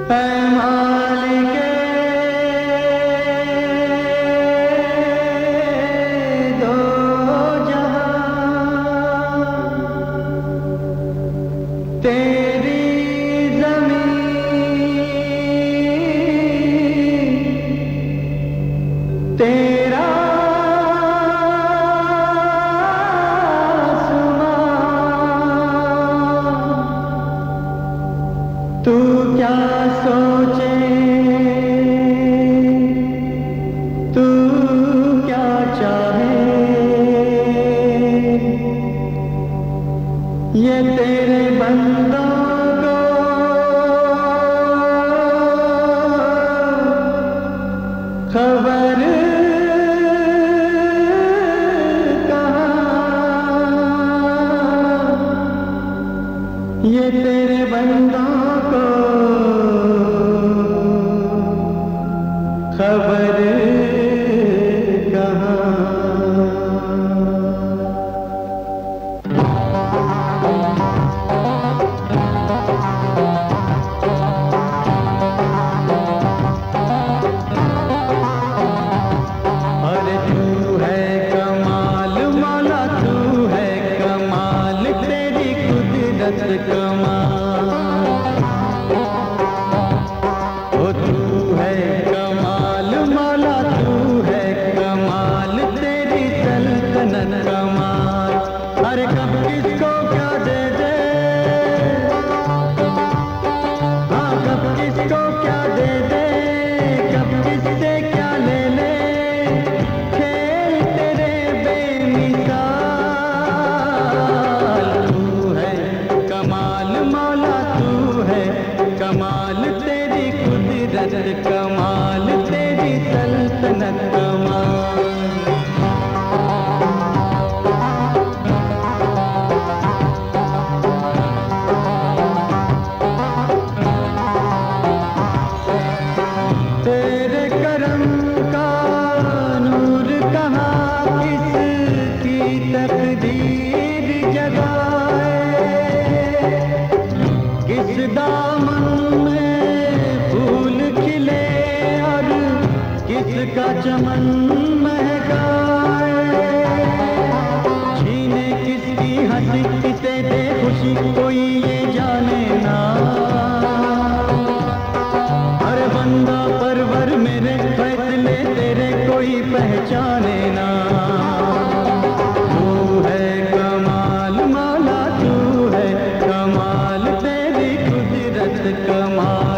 ऐ मालिके दो जहां, तेरी ज़मीन तेरा तू क्या सोचे, तू क्या चाहे, ये तेरे बंदों को खबर कहाँ, ये तेरे बंदों को खबर कहाँ। अरे तू है कमाल मौला, तू है कमाल, तेरी कुदरत कमाल। ओ तू है कमाल मौला, तू है कमाल, तेरी सल्तनत कमाल। अरे कब किसको क्या दे दे, हाँ कब किसको क्या दे दे, कब किससे क्या ले ले, खेल तेरे बेमिसाल। तू है कमाल मौला, तू है कमाल, तेरी कुदरत कमाल, तेरी सल्तनत कमाल। तेरे करम का नूर कहाँ किसकी तकदीर जगाए, किस दामन में फूल खिले और किसका चमन महकाए, छीने किसकी हंसी किसे दे खुशी कोई ये जाने ना। अरे बंदा परवर मेरे फैसले तेरे कोई पहचाने ना। तू है कमाल मौला, तू है कमाल, तेरी कुदरत कमाल।